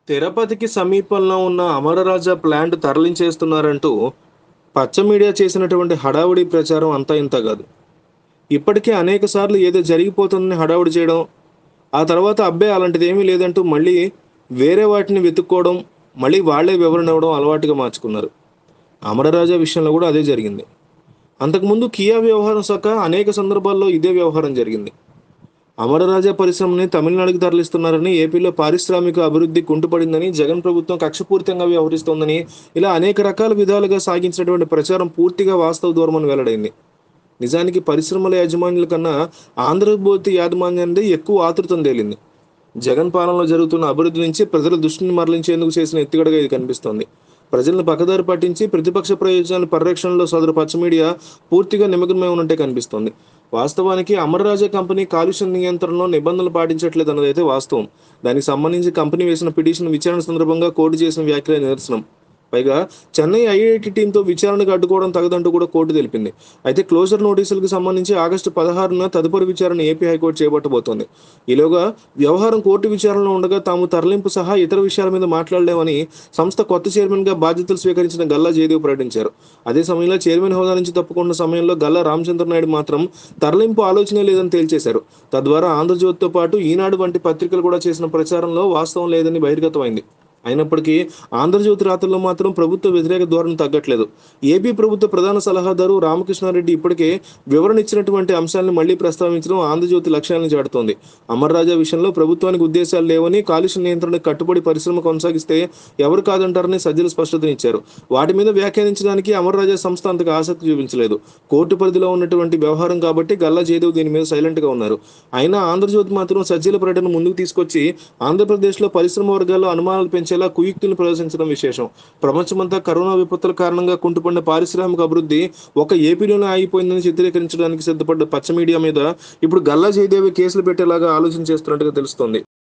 తిరుపతికి సమీపంలో ఉన్న అమరరాజా ప్లాంట్ తరలించేస్తున్నారంటూ పచ్చ మీడియా చేసినటువంటి హడావుడి ప్రచారం అంతా ఇంతా కాదు. ఇప్పటికే అనేక సార్లు ఏదో జరిగిపోతుందని హడావుడి చేయడం, ఆ తర్వాత అబ్బే అలాంటిదేమీ లేదంటూ మళ్ళీ వేరే వాటిని వెతుక్కోవడం, మళ్ళీ వాళ్ళే వివరణ ఇవ్వడం అలవాటుగా మార్చుకున్నారు. అమరరాజా విషయంలో కూడా అదే జరిగింది. అంతకుముందు కియా వ్యవహారం శాఖ అనేక సందర్భాల్లో ఇదే వ్యవహారం జరిగింది. అమరరాజా పరిశ్రమని తమిళనాడుకు తరలిస్తున్నారని, ఏపీలో పారిశ్రామిక అభివృద్ధి కుంటుపడిందని, జగన్ ప్రభుత్వం కక్షపూరితంగా వ్యవహరిస్తోందని, ఇలా అనేక రకాల విధాలుగా సాగించినటువంటి ప్రచారం పూర్తిగా వాస్తవ దూరమని వెల్లడైంది. నిజానికి పరిశ్రమల యాజమాన్యాల కన్నా ఆంధ్రజ్యోతి యాజమాన్యానిదే ఎక్కువ ఆతృతని తేలింది. జగన్ పాలనలో జరుగుతున్న అభివృద్ధి నుంచి ప్రజల దృష్టిని మరలించేందుకు చేసిన ఎత్తుగడగా ఇది కనిపిస్తోంది. ప్రజలను పక్కదారి పట్టించి ప్రతిపక్ష ప్రయోజనాల పరిరక్షణలో సదరు పచ్చ మీడియా పూర్తిగా నిమగ్నమై ఉన్నట్టే కనిపిస్తోంది. వాస్తవానికి అమరరాజా కంపెనీ కాలుష్య నియంత్రణలో నిబంధనలు పాటించట్లేదన్నదైతే వాస్తవం. దానికి సంబంధించి కంపెనీ వేసిన పిటిషన్ విచారణ సందర్భంగా కోర్టు చేసిన వ్యాఖ్యలే నిదర్శనం. పైగా చెన్నై ఐఐటి టీంతో విచారణకు అడ్డుకోవడం తగదంటూ కూడా కోర్టు తెలిపింది. అయితే క్లోజర్ నోటీసులకు సంబంధించి ఆగస్టు 16న తదుపరి విచారణ ఏపీ హైకోర్టు చేపట్టబోతోంది. ఈలోగా వ్యవహారం కోర్టు విచారణలో ఉండగా తాము తరలింపు సహా ఇతర విషయాల మీద మాట్లాడలేమని సంస్థ కొత్త చైర్మన్గా బాధ్యతలు స్వీకరించిన గల్లా జయదేవ్ ప్రకటించారు. అదే సమయంలో చైర్మన్ హోదా నుంచి తప్పుకున్న సమయంలో గల్లా రామచంద్ర నాయుడు మాత్రం తరలింపు ఆలోచనే లేదని తేల్చేశారు. తద్వారా ఆంధ్రజ్యోతితో పాటు ఈనాడు వంటి పత్రికలు కూడా చేసిన ప్రచారంలో వాస్తవం లేదని బహిర్గతమైంది. అయినప్పటికీ ఆంధ్రజ్యోతి రాతల్లో మాత్రం ప్రభుత్వ వ్యతిరేక ధోరణి తగ్గట్లేదు. ఏపీ ప్రభుత్వ ప్రధాన సలహాదారు రామకృష్ణారెడ్డి ఇప్పటికే వివరణ ఇచ్చినటువంటి అంశాలను మళ్లీ ప్రస్తావించడం ఆంధ్రజ్యోతి లక్ష్యాలను చాటుతోంది. అమర్రాజా విషయంలో ప్రభుత్వానికి ఉద్దేశాలు లేవని, కాలుష్య నియంత్రణకు కట్టుబడి పరిశ్రమ కొనసాగిస్తే ఎవరు కాదంటారని సజ్జలు స్పష్టతనిచ్చారు. వాటి మీద వ్యాఖ్యానించడానికి అమర్రాజా సంస్థ అంతగా ఆసక్తి చూపించలేదు. కోర్టు పరిధిలో ఉన్నటువంటి వ్యవహారం కాబట్టి గల్లా జయదేవ్ దీని మీద సైలెంట్ గా ఉన్నారు. అయినా ఆంధ్రజ్యోతి మాత్రం సజ్జల పర్యటన ముందుకు తీసుకొచ్చి ఆంధ్రప్రదేశ్లో పరిశ్రమ వర్గాల్లో అనుమానాలు పెంచేలా కుయుక్తులు ప్రదర్శించడం విశేషం. ప్రపంచమంతా కరోనా విపత్తుల కారణంగా కుంటుపడిన పారిశ్రామిక అభివృద్ధి ఒక ఏపీలోనే ఆగిపోయిందని చిత్రీకరించడానికి సిద్ధపడ్డ పచ్చ మీడియా మీద ఇప్పుడు గల్లా జయదేవి కేసులు పెట్టేలాగా ఆలోచన చేస్తున్నట్టుగా తెలుస్తోంది.